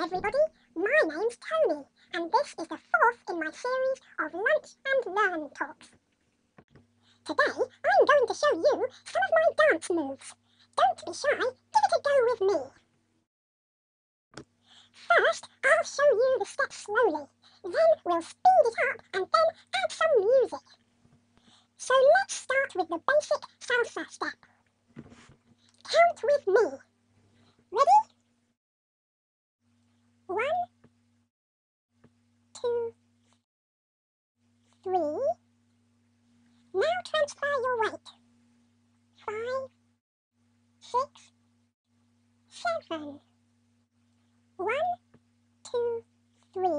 everybody, my name's Tony, and this is the fourth in my series of Lunch and Learn talks. Today, I'm going to show you some of my dance moves. Don't be shy, give it a go with me. First, I'll show you the steps slowly, then we'll speed it up and then add some music. So let's start with the basic salsa step. Count with me. Ready? 1, 2, 3. Now transfer your weight. 5, 6, 7. 1, 2, 3,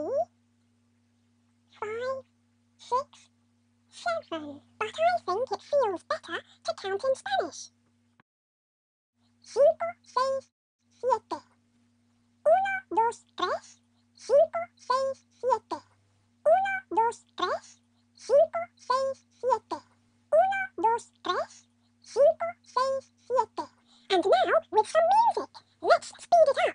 5, 6, 7. But I think it feels better to count in Spanish. 5, 6, 7. 1, 2, 3, 5, 6, 7. 1, 2, 3, 5, 6, 7. 1, 2, 3, 5, 6, 7. And now with some music. Let's speed it up.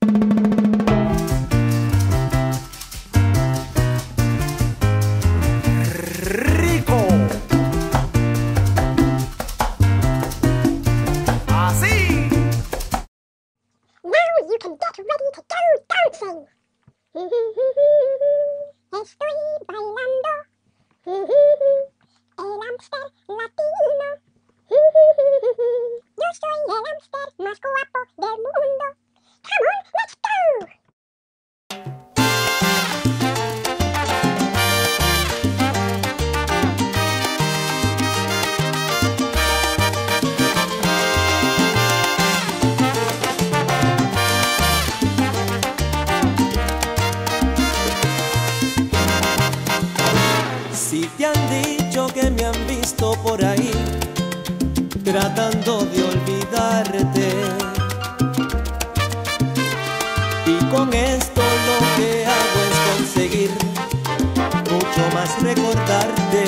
Rico. Así. Now you can get ready to go dancing. Estoy bailando el hámster latino. Yo soy el hámster más guapo del mundo. Come on, let's go! Si te han dicho que me han visto por ahí tratando de olvidarte, y con esto lo que hago es conseguir mucho más recordarte.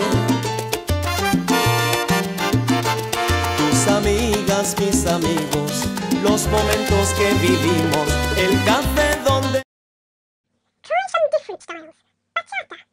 Tus amigas, mis amigos, los momentos que vivimos, el café donde... Try some different styles. Bachata.